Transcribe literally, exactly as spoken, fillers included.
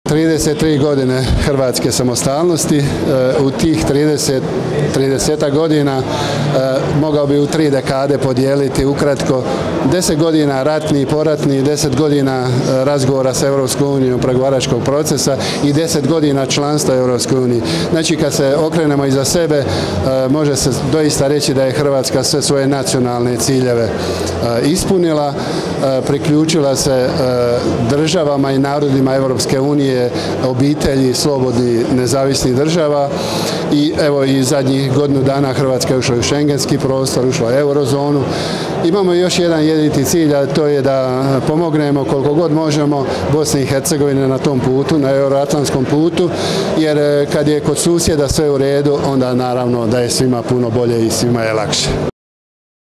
trideset tri godine hrvatske samostalnosti, u tih trideset, trideset godina mogao bi u tri dekade podijeliti ukratko deset godina ratni i poratni, deset godina razgovora s Europskom unijom, pregovaračkog procesa i deset godina članstva Europskoj uniji. Znači kad se okrenemo iza sebe, može se doista reći da je Hrvatska sve svoje nacionalne ciljeve ispunila, priključila se državama i narodima Europske unije, obitelji slobodnih nezavisnih država i evo i zadnjih godinu dana Hrvatska je ušla u šengenski prostor, ušla u eurozonu. Imamo još jedan jedini cilj, a to je da pomognemo koliko god možemo Bosni i Hercegovini na tom putu, na euroatlantskom putu, jer kad je kod susjeda sve u redu, onda naravno da je svima puno bolje i svima je lakše.